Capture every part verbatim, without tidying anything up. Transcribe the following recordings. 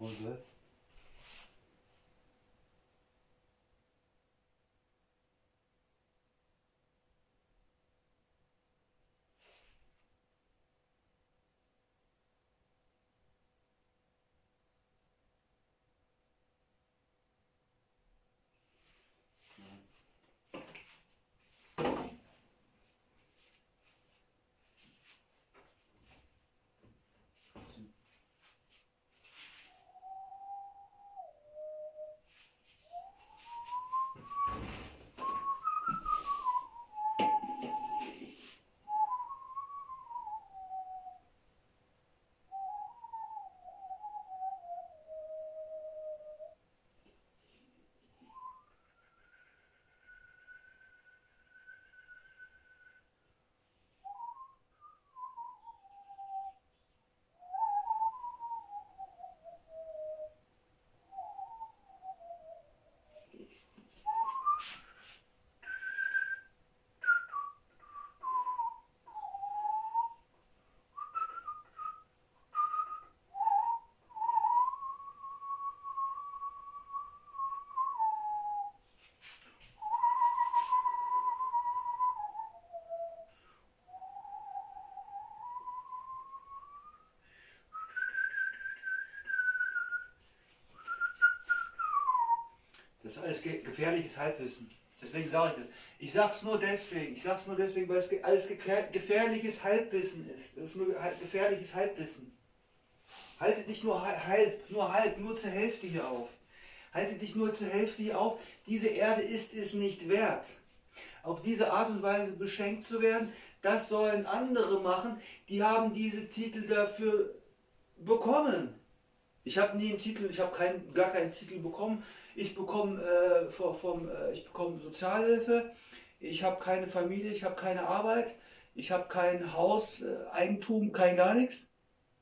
gell? Das ist alles ge gefährliches Halbwissen. Deswegen sage ich das. Ich sage es nur deswegen. Ich sage es nur deswegen, weil es ge alles gefähr gefährliches Halbwissen ist. Das ist nur gefährliches Halbwissen. Halte dich nur halb, nur halb, nur zur Hälfte hier auf. Halte dich nur zur Hälfte hier auf. Diese Erde ist es nicht wert, auf diese Art und Weise beschenkt zu werden. Das sollen andere machen. Die haben diese Titel dafür bekommen. Ich habe nie einen Titel, ich habe kein, gar keinen Titel bekommen. Ich bekomme, äh, vom, vom, äh, ich bekomme Sozialhilfe, ich habe keine Familie, ich habe keine Arbeit, ich habe kein Haus, äh, Eigentum, kein gar nichts.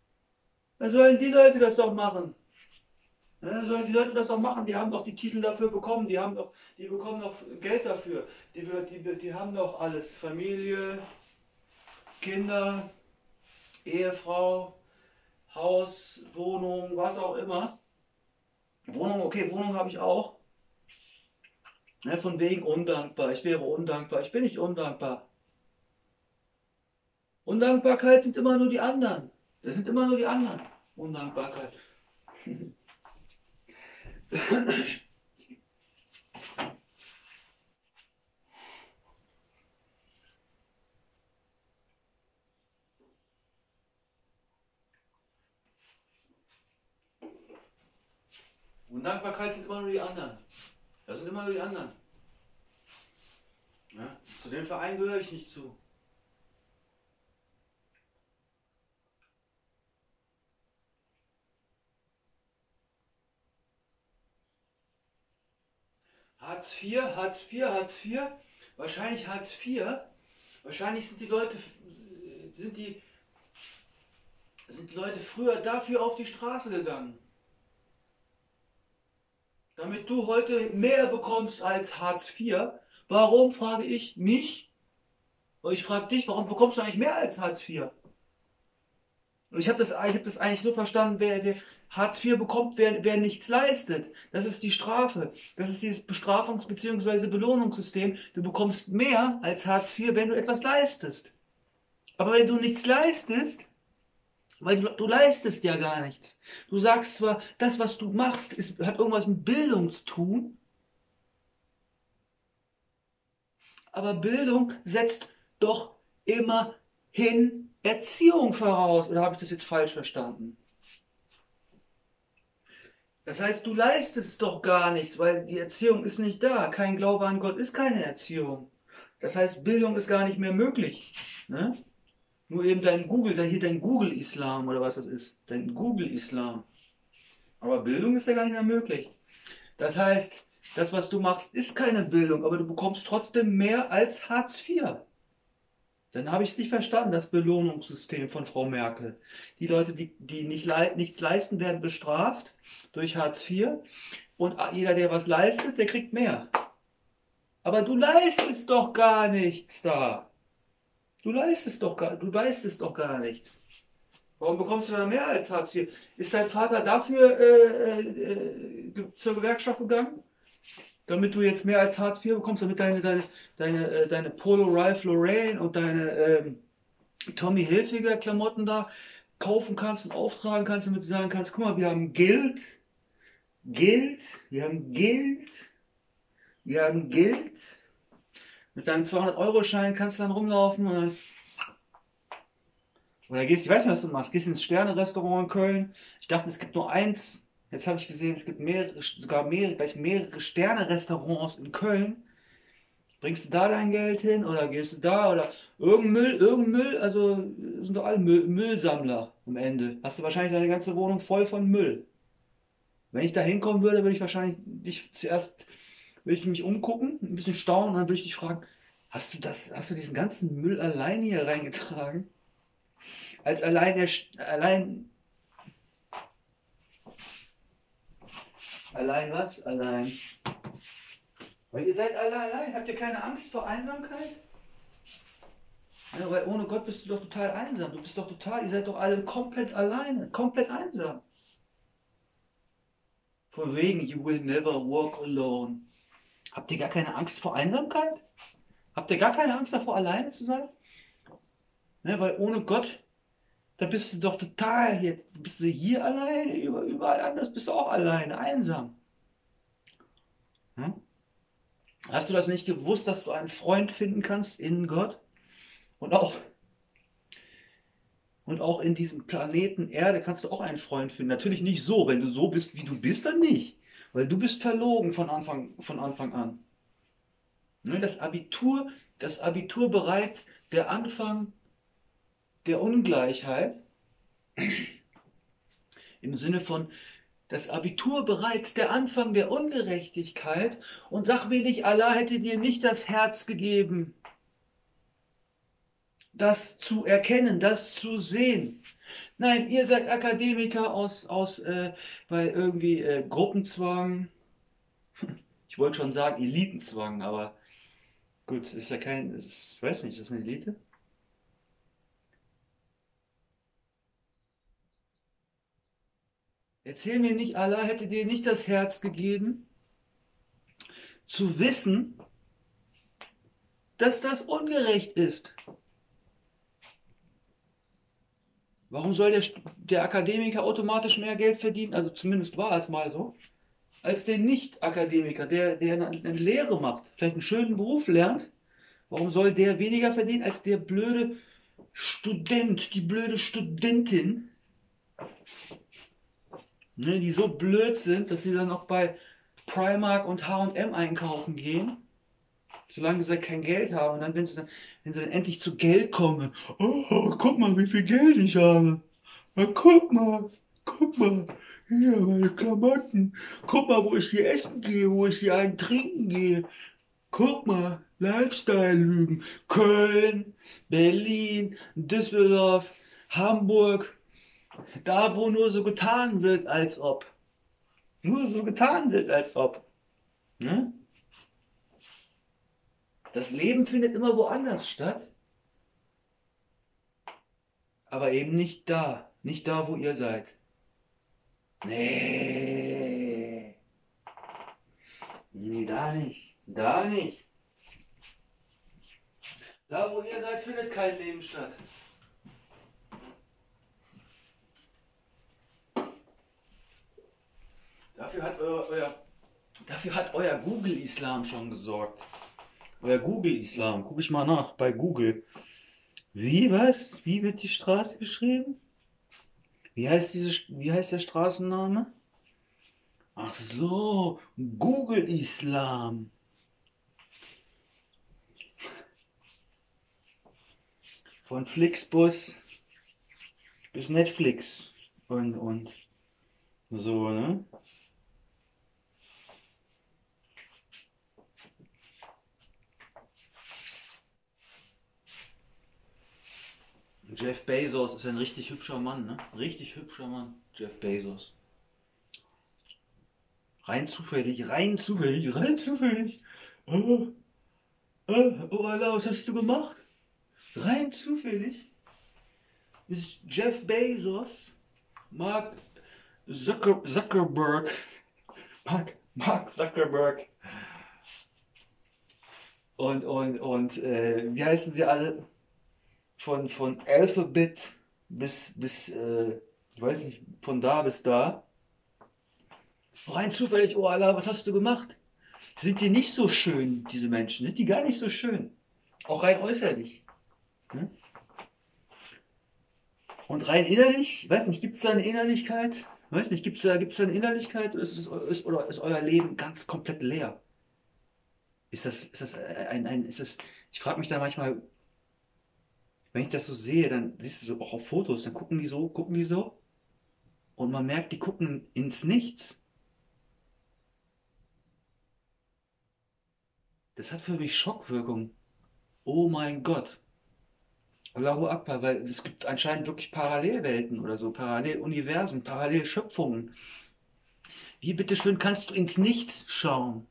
Dann sollen die Leute das doch machen. Ja, dann sollen die Leute das doch machen, die haben doch die Titel dafür bekommen, die, haben doch, die bekommen doch Geld dafür, die, die, die haben doch alles, Familie, Kinder, Ehefrau, Haus, Wohnung, was auch immer. Wohnung, okay, Wohnung habe ich auch. Ja, von wegen undankbar, ich wäre undankbar, ich bin nicht undankbar. Undankbarkeit sind immer nur die anderen. Das sind immer nur die anderen. Undankbarkeit. Undankbarkeit sind immer nur die anderen. Das sind immer nur die anderen. Ja, zu dem Verein gehöre ich nicht zu. Hartz vier, Hartz vier, Hartz vier, wahrscheinlich Hartz vier, wahrscheinlich sind die Leute, sind die, sind die Leute früher dafür auf die Straße gegangen. Damit du heute mehr bekommst als Hartz vier, warum, frage ich mich, und ich frage dich, warum bekommst du eigentlich mehr als Hartz vier? Und ich habe das, ich hab das eigentlich so verstanden, wer, wer Hartz vier bekommt, wer, wer nichts leistet. Das ist die Strafe. Das ist dieses Bestrafungs- bzw. Belohnungssystem. Du bekommst mehr als Hartz vier, wenn du etwas leistest. Aber wenn du nichts leistest, weil du, du leistest ja gar nichts. Du sagst zwar, das, was du machst, ist, hat irgendwas mit Bildung zu tun, aber Bildung setzt doch immerhin Erziehung voraus. Oder habe ich das jetzt falsch verstanden? Das heißt, du leistest doch gar nichts, weil die Erziehung ist nicht da. Kein Glaube an Gott ist keine Erziehung. Das heißt, Bildung ist gar nicht mehr möglich. Ne? Nur eben dein Google, da hier dein Google-Islam oder was das ist. Dein Google-Islam. Aber Bildung ist ja gar nicht mehr möglich. Das heißt, das, was du machst, ist keine Bildung, aber du bekommst trotzdem mehr als Hartz vier. Dann habe ich es nicht verstanden, das Belohnungssystem von Frau Merkel. Die Leute, die, die nicht le nichts leisten, werden bestraft durch Hartz vier. Und jeder, der was leistet, der kriegt mehr. Aber du leistest doch gar nichts da. Du leistest doch gar, du leistest doch gar nichts. Warum bekommst du da mehr als Hartz vier? Ist dein Vater dafür äh, äh, ge- zur Gewerkschaft gegangen? Damit du jetzt mehr als Hartz vier bekommst, damit deine, deine, deine, äh, deine Polo Ralph Lauren und deine ähm, Tommy Hilfiger Klamotten da kaufen kannst und auftragen kannst, damit du sagen kannst, guck mal, wir haben Geld, Geld, wir haben Geld, wir haben Geld. Mit deinem zweihundert-Euro-Schein kannst du dann rumlaufen und dann, oder gehst, ich weiß nicht, was du machst, gehst ins Sterne-Restaurant in Köln. Ich dachte, es gibt nur eins. Jetzt habe ich gesehen, es gibt mehrere, sogar mehrere, gleich mehrere Sterne-Restaurants in Köln. Bringst du da dein Geld hin oder gehst du da oder irgendein Müll, irgendein Müll, also sind doch alle Müll, Müllsammler am Ende. Hast du wahrscheinlich deine ganze Wohnung voll von Müll. Wenn ich da hinkommen würde, würde ich wahrscheinlich dich zuerst, würde ich mich umgucken, ein bisschen staunen und dann würde ich dich fragen, hast du das, hast du diesen ganzen Müll alleine hier reingetragen? Als allein der, allein, allein was? Allein. Weil ihr seid alle allein. Habt ihr keine Angst vor Einsamkeit? Ja, weil ohne Gott bist du doch total einsam. Du bist doch total, ihr seid doch alle komplett alleine, komplett einsam. Von wegen, you will never walk alone. Habt ihr gar keine Angst vor Einsamkeit? Habt ihr gar keine Angst davor, alleine zu sein? Ne, weil ohne Gott, da bist du doch total, jetzt bist du hier alleine, überall anders bist du auch alleine, einsam. Hm? Hast du das nicht gewusst, dass du einen Freund finden kannst in Gott? Und auch, und auch in diesem Planeten Erde kannst du auch einen Freund finden. Natürlich nicht so, wenn du so bist, wie du bist, dann nicht. Weil du bist verlogen von Anfang, von Anfang an. Ne, Das Abitur, das Abitur bereits der Anfang der Ungleichheit, im Sinne von das Abitur bereits der Anfang der Ungerechtigkeit, und sag mir nicht, Allah hätte dir nicht das Herz gegeben, das zu erkennen, das zu sehen. Nein, ihr seid Akademiker aus, aus äh, weil irgendwie äh, Gruppenzwang, ich wollte schon sagen Elitenzwang, aber gut, ist ja kein, ist, weiß nicht, ist das eine Elite? Erzähl mir nicht, Allah hätte dir nicht das Herz gegeben, zu wissen, dass das ungerecht ist. Warum soll der, der Akademiker automatisch mehr Geld verdienen? Also zumindest war es mal so. Als der Nicht-Akademiker, der, der eine, eine Lehre macht, vielleicht einen schönen Beruf lernt. Warum soll der weniger verdienen als der blöde Student, die blöde Studentin, ne, die so blöd sind, dass sie dann noch bei Primark und H und M einkaufen gehen, solange sie kein Geld haben. Und dann, wenn sie dann, wenn sie dann endlich zu Geld kommen, oh, guck mal, wie viel Geld ich habe. Na, guck mal, guck mal, hier meine Klamotten. Guck mal, wo ich hier essen gehe, wo ich hier einen trinken gehe. Guck mal, Lifestyle-Lügen. Köln, Berlin, Düsseldorf, Hamburg. Da, wo nur so getan wird, als ob. Nur so getan wird, als ob. Ne? Das Leben findet immer woanders statt, aber eben nicht da. Nicht da, wo ihr seid. Nee. Nee, da nicht. Da nicht. Da, wo ihr seid, findet kein Leben statt. Dafür hat euer, euer, dafür hat euer Google-Islam schon gesorgt. Euer Google-Islam. Guck ich mal nach bei Google. Wie, was? Wie wird die Straße geschrieben? Wie heißt, diese, wie heißt der Straßenname? Ach so, Google-Islam. Von Flixbus bis Netflix und, und so, ne? Jeff Bezos ist ein richtig hübscher Mann, ne? Richtig hübscher Mann, Jeff Bezos. Rein zufällig, rein zufällig, rein zufällig. Oh, oh, oh Allah, was hast du gemacht? Rein zufällig. ist Jeff Bezos, Mark Zucker, Zuckerberg, Mark, Mark Zuckerberg und, und, und äh, wie heißen sie alle? Von, von Alphabet bis, bis äh, ich weiß nicht, von da bis da. Rein zufällig, oh Allah, was hast du gemacht? Sind die nicht so schön, diese Menschen? Sind die gar nicht so schön? Auch rein äußerlich. Ne? Und rein innerlich, weiß nicht, gibt es da eine Innerlichkeit? Weiß nicht, gibt es da, gibt's da eine Innerlichkeit oder ist, es, ist, oder ist euer Leben ganz komplett leer? Ist das, ist das ein, ein, ist das, ich frage mich da manchmal, wenn ich das so sehe, dann siehst du so auch auf Fotos, dann gucken die so, gucken die so und man merkt, die gucken ins Nichts. Das hat für mich Schockwirkung. Oh mein Gott. Allahu Akbar, weil es gibt anscheinend wirklich Parallelwelten oder so, Paralleluniversen, Parallelschöpfungen. Wie bitteschön kannst du ins Nichts schauen?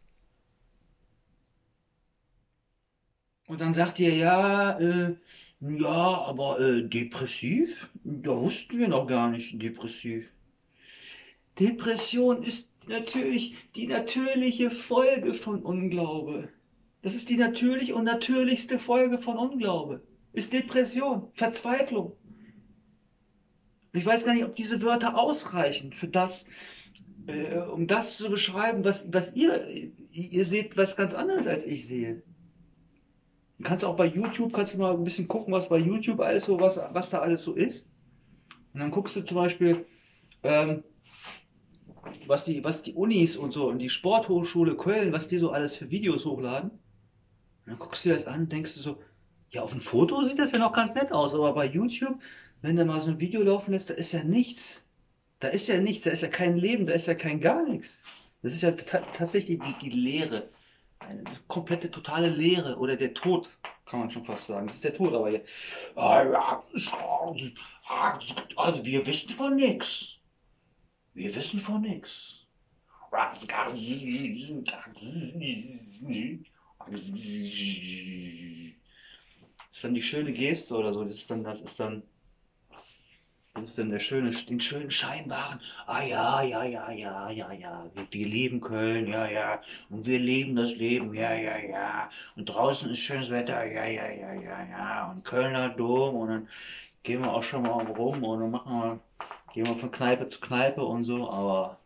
Und dann sagt ihr, ja, äh, ja, aber äh, depressiv? Da wussten wir noch gar nicht, depressiv. Depression ist natürlich die natürliche Folge von Unglaube. Das ist die natürliche und natürlichste Folge von Unglaube. Ist Depression, Verzweiflung. Ich weiß gar nicht, ob diese Wörter ausreichen für das, äh, um das zu beschreiben, was, was ihr, ihr seht was ganz anderes als ich sehe. Du kannst auch bei YouTube, kannst du mal ein bisschen gucken, was bei YouTube alles so, was, was da alles so ist. Und dann guckst du zum Beispiel, ähm, was die, was die Unis und so und die Sporthochschule Köln, was die so alles für Videos hochladen. Und dann guckst du dir das an und denkst du so, ja, auf dem Foto sieht das ja noch ganz nett aus, aber bei YouTube, wenn da mal so ein Video laufen lässt, da ist ja nichts. Da ist ja nichts, da ist ja kein Leben, da ist ja kein gar nichts. Das ist ja ta tatsächlich die, die Leere. Eine komplette, totale Leere oder der Tod, kann man schon fast sagen. Das ist der Tod, aber hier. Ah, ja, also wir wissen von nichts. Wir wissen von nichts. Das ist dann die schöne Geste oder so. Das ist dann, das ist dann. Das ist dann der schöne, den schönen scheinbaren, ah ja, ja, ja, ja, ja, ja, wir, wir lieben Köln, ja, ja, und wir lieben das Leben, ja, ja, ja, und draußen ist schönes Wetter, ja, ja, ja, ja, ja, und Kölner Dom, und dann gehen wir auch schon mal rum und dann machen wir, gehen wir von Kneipe zu Kneipe und so, aber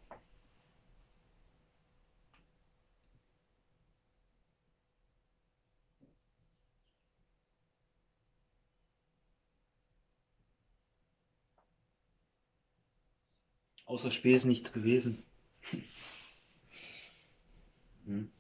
außer Spesen nichts gewesen. Hm.